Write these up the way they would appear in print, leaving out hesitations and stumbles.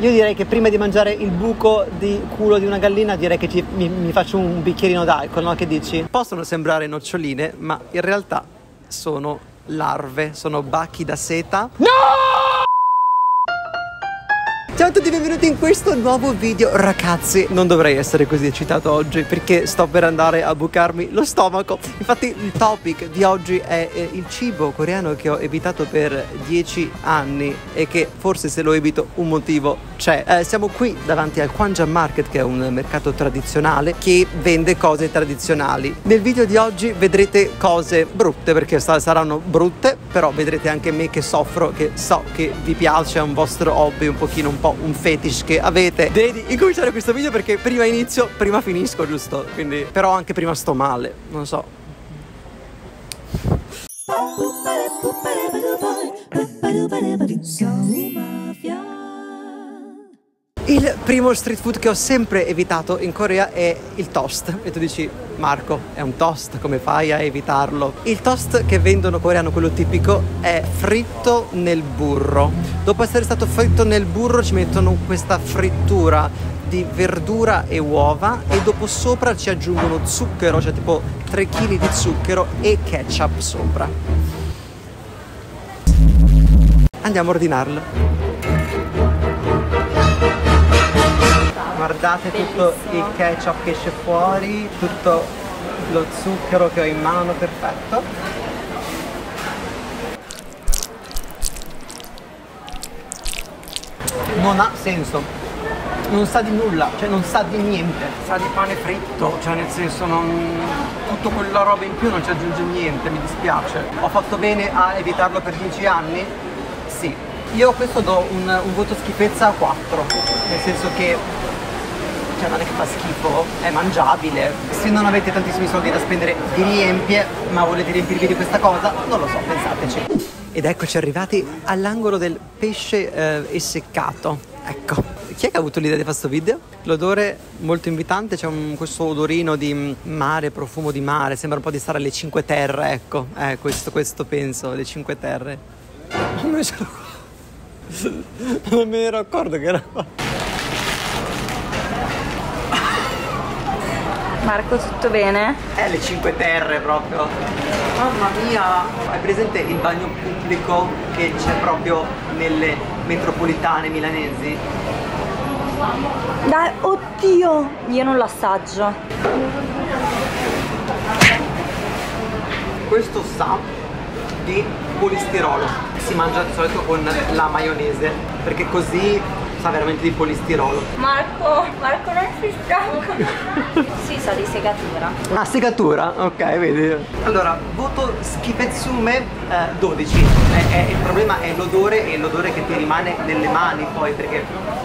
Io direi che prima di mangiare il buco di culo di una gallina direi che mi faccio un bicchierino d'alcol, no? Che dici? Possono sembrare noccioline, ma in realtà sono larve, sono bachi da seta. No! Ciao a tutti e benvenuti in questo nuovo video. Ragazzi, non dovrei essere così eccitato oggi perché sto per andare a bucarmi lo stomaco. Infatti il topic di oggi è il cibo coreano che ho evitato per 10 anni e che forse se lo evito un motivo c'è. Siamo qui davanti al Kwangjang Market, che è un mercato tradizionale che vende cose tradizionali. Nel video di oggi vedrete cose brutte perché saranno brutte, però vedrete anche me che soffro, che so che vi piace, è un vostro hobby, un pochino un po' un fetish che avete. Direi di incominciare questo video perché prima inizio, prima finisco, giusto? Quindi, però anche prima sto male, non so. Il primo street food che ho sempre evitato in Corea è il toast. E tu dici, Marco, è un toast, come fai a evitarlo? Il toast che vendono coreano, quello tipico, è fritto nel burro. Dopo essere stato fritto nel burro ci mettono questa frittura di verdura e uova e dopo sopra ci aggiungono zucchero, cioè tipo 3 kg di zucchero e ketchup sopra. Andiamo a ordinarlo. Guardate tutto il ketchup che esce fuori, tutto lo zucchero che ho in mano, perfetto. Non ha senso, non sa di nulla, cioè non sa di niente, sa di pane fritto, cioè nel senso tutto quella roba in più non ci aggiunge niente, mi dispiace. Ho fatto bene a evitarlo per 10 anni? Sì. Io a questo do un voto schifezza a 4, nel senso che cioè non è che fa schifo, è mangiabile. Se non avete tantissimi soldi da spendere vi riempie, ma volete riempirvi di questa cosa? Non lo so, pensateci. Ed eccoci arrivati all'angolo del pesce essiccato. Ecco, chi è che ha avuto l'idea di fare questo video? L'odore molto invitante, c'è questo odorino di mare, profumo di mare, sembra un po' di stare alle Cinque Terre, ecco. Questo penso, le Cinque Terre. Non me ne ero accorto che era qua. Marco, tutto bene? Le Cinque Terre proprio. Mamma mia! Hai presente il bagno pubblico che c'è proprio nelle metropolitane milanesi? Dai, oddio! Io non l'assaggio. Questo sa di polistirolo. Si mangia di solito con la maionese, perché così sa veramente di polistirolo. Marco non si stanco. Sì, sa di segatura. Ah, segatura? Ok, vedi. Allora, voto schifezzume 12. Il problema è l'odore e l'odore che ti rimane nelle mani poi, perché...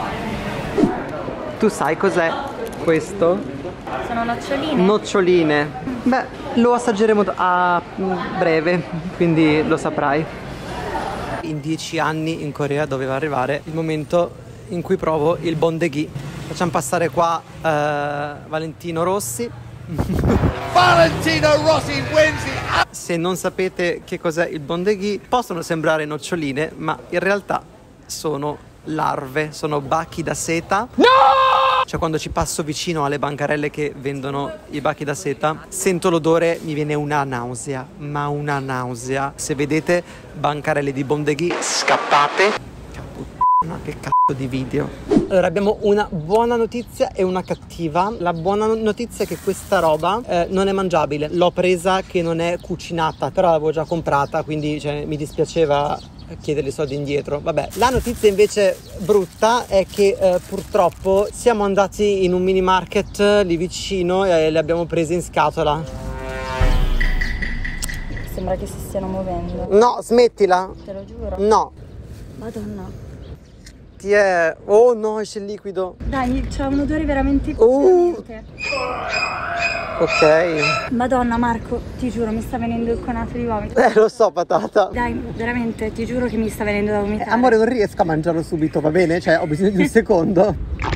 Tu sai cos'è questo? Sono noccioline. Noccioline. Beh, lo assaggeremo a breve, quindi lo saprai. In 10 anni in Corea doveva arrivare il momento in cui provo il bondeghi. Facciamo passare qua Valentino Rossi. Valentino Rossi wins it. Se non sapete che cos'è il bondeghi, possono sembrare noccioline, ma in realtà sono larve, sono bachi da seta. No! Cioè quando ci passo vicino alle bancarelle che vendono i bachi da seta, sento l'odore, mi viene una nausea, ma una nausea. Se vedete bancarelle di bondeghi, scappate. Ma che cazzo di video. Allora abbiamo una buona notizia e una cattiva. La buona notizia è che questa roba non è mangiabile. L'ho presa che non è cucinata, però l'avevo già comprata, quindi mi dispiaceva chiedere i soldi indietro. Vabbè, la notizia invece brutta è che purtroppo siamo andati in un mini market lì vicino e le abbiamo prese in scatola. Sembra che si stiano muovendo. No, smettila. Te lo giuro. No. Madonna. Ti è... Oh no, esce il liquido. Dai, c'è un odore veramente Ok. Madonna Marco, ti giuro mi sta venendo il conato di vomito. Lo so, patata. Dai, veramente, ti giuro che mi sta venendo da vomitare. Amore, non riesco a mangiarlo subito, va bene? Cioè, ho bisogno di un secondo.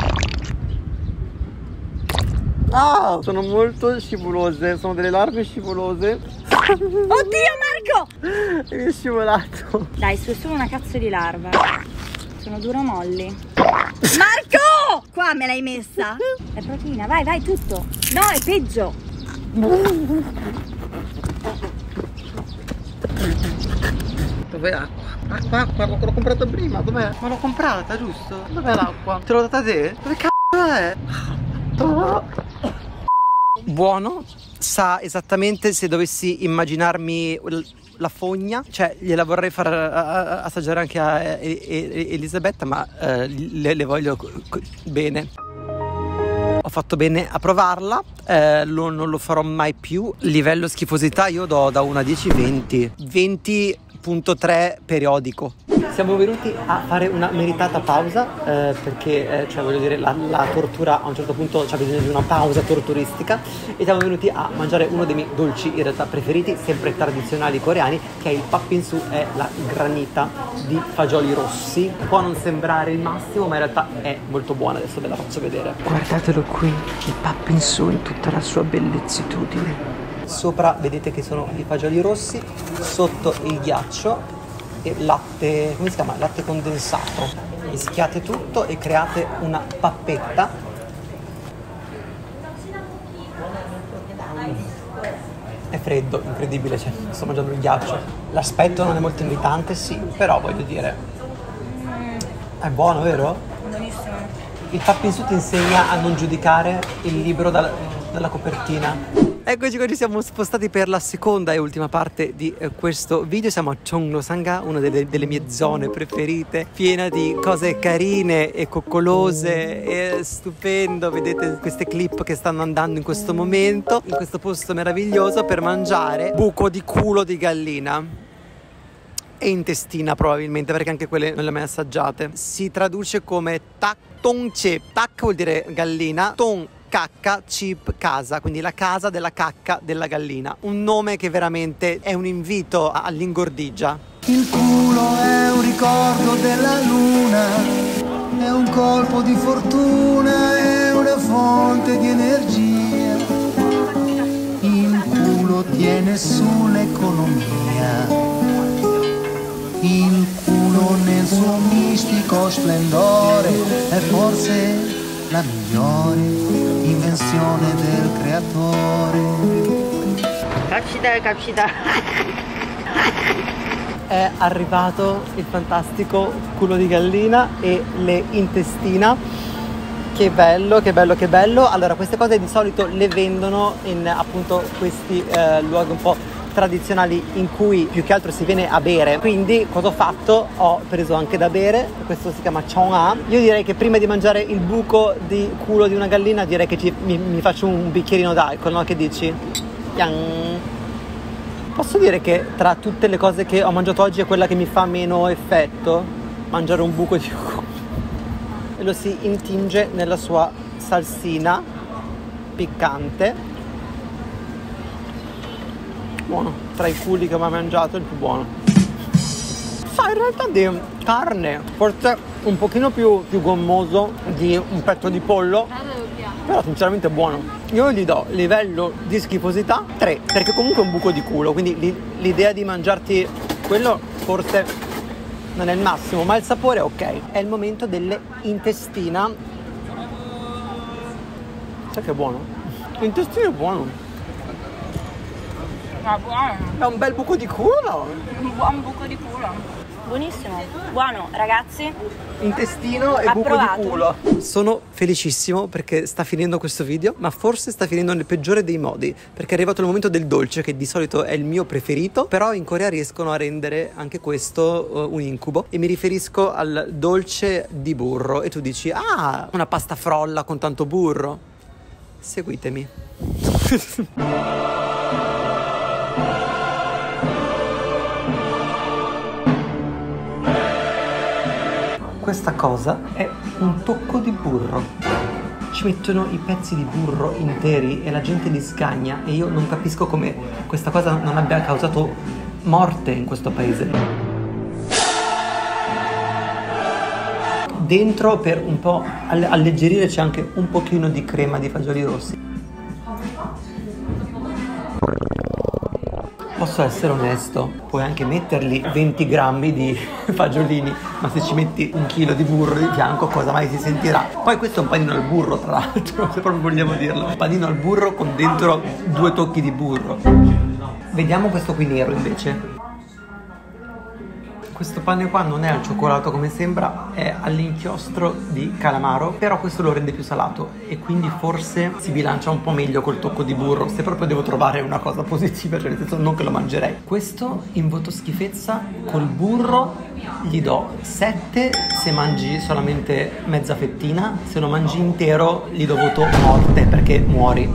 Ah, sono molto scivolose, sono delle larve scivolose. Oddio Marco! Mi è scivolato. Dai, su, è solo una cazzo di larva. Sono duro molli. Marco! Qua me l'hai messa? È proteina, vai, vai, tutto. No, è peggio. Dov'è acqua? Acqua, l'ho comprata prima, dov'è? Ma l'ho comprata, giusto? Dov'è l'acqua? Te l'ho data a te? Dove cazzo è? Buono, sa esattamente se dovessi immaginarmi la fogna, cioè gliela vorrei far assaggiare anche a Elisabetta, ma le voglio bene. Ho fatto bene a provarla, non lo farò mai più. Livello schifosità io do da 1 a 10 20. 20.3 periodico. Siamo venuti a fare una meritata pausa perché cioè voglio dire la tortura a un certo punto c'ha bisogno di una pausa torturistica e siamo venuti a mangiare uno dei miei dolci in realtà preferiti, sempre tradizionali coreani, che è il Patbingsu, è la granita di fagioli rossi. Può non sembrare il massimo ma in realtà è molto buona, adesso ve la faccio vedere. Guardatelo qui, il Patbingsu in tutta la sua bellezzitudine. Sopra vedete che sono i fagioli rossi, sotto il ghiaccio e latte, come si chiama? Latte condensato. Mischiate tutto e create una pappetta. È freddo, incredibile, cioè sto mangiando il ghiaccio. L'aspetto non è molto invitante, sì, però voglio dire, è buono, vero? Buonissimo. Il Patbingsu ti insegna a non giudicare il libro dalla copertina. Eccoci qua, ci siamo spostati per la seconda e ultima parte di questo video. Siamo a Cheongno-sanga, una delle mie zone preferite, piena di cose carine e coccolose e stupendo. Vedete queste clip che stanno andando in questo momento, in questo posto meraviglioso per mangiare buco di culo di gallina e intestina probabilmente, perché anche quelle non le ho mai assaggiate. Si traduce come tak tong chip. Tak vuol dire gallina, tong cacca, chip casa, quindi la casa della cacca della gallina. Un nome che veramente è un invito all'ingordigia. Il culo è un ricordo della luna, è un colpo di fortuna, è una fonte di energia. Il culo tiene sull'economia, il culo nel suo mistico splendore è forse la migliore invenzione del creatore. Capcita. È arrivato il fantastico culo di gallina e le intestina. Che bello, che bello, che bello. Allora, queste cose di solito le vendono in appunto questi luoghi un po' tradizionali in cui più che altro si viene a bere. Quindi cosa ho fatto? Ho preso anche da bere, questo si chiama Chong'a. Io direi che prima di mangiare il buco di culo di una gallina direi che mi faccio un bicchierino d'alcol, no? Che dici? Posso dire che tra tutte le cose che ho mangiato oggi è quella che mi fa meno effetto mangiare un buco di culo. E lo si intinge nella sua salsina piccante. Buono, tra i culi che ho mai mangiato è il più buono. Sa, in realtà di carne, forse un pochino più gommoso di un petto di pollo, però sinceramente è buono. Io gli do livello di schifosità 3, perché comunque è un buco di culo, quindi l'idea di mangiarti quello forse non è il massimo, ma il sapore è ok. È il momento delle intestina. Sai che è buono? L'intestino è buono. Ma buono. È un bel buco di culo. Un buon buco di culo. Buonissimo, buono ragazzi. Intestino e buco di culo. Sono felicissimo perché sta finendo questo video, ma forse sta finendo nel peggiore dei modi, perché è arrivato il momento del dolce, che di solito è il mio preferito, però in Corea riescono a rendere anche questo un incubo, e mi riferisco al dolce di burro. E tu dici, ah, una pasta frolla con tanto burro. Seguitemi. Questa cosa è un tocco di burro. Ci mettono i pezzi di burro interi e la gente li sgagna, e io non capisco come questa cosa non abbia causato morte in questo paese. Dentro, per un po' alleggerire, c'è anche un pochino di crema di fagioli rossi. posso essere onesto, puoi anche metterli 20 grammi di fagiolini, ma se ci metti un chilo di burro di fianco cosa mai si sentirà? Poi questo è un panino al burro, tra l'altro, se proprio vogliamo dirlo, un panino al burro con dentro 2 tocchi di burro. Vediamo questo qui nero invece. Questo pane qua non è al cioccolato come sembra, è all'inchiostro di calamaro, però questo lo rende più salato e quindi forse si bilancia un po' meglio col tocco di burro, se proprio devo trovare una cosa positiva, cioè nel senso non che lo mangerei. Questo in voto schifezza col burro gli do 7 se mangi solamente mezza fettina, se lo mangi intero gli do voto morte perché muori.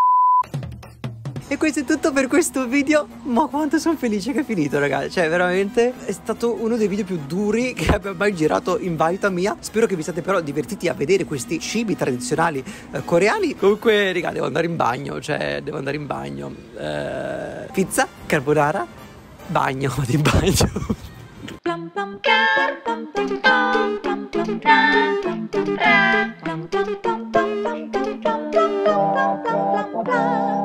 E questo è tutto per questo video, ma quanto sono felice che è finito, ragazzi. Cioè veramente è stato uno dei video più duri che abbia mai girato in vita mia. Spero che vi siate però divertiti a vedere questi cibi tradizionali coreani. Comunque raga, devo andare in bagno, cioè devo andare in bagno. Pizza, carbonara, bagno, vado in bagno.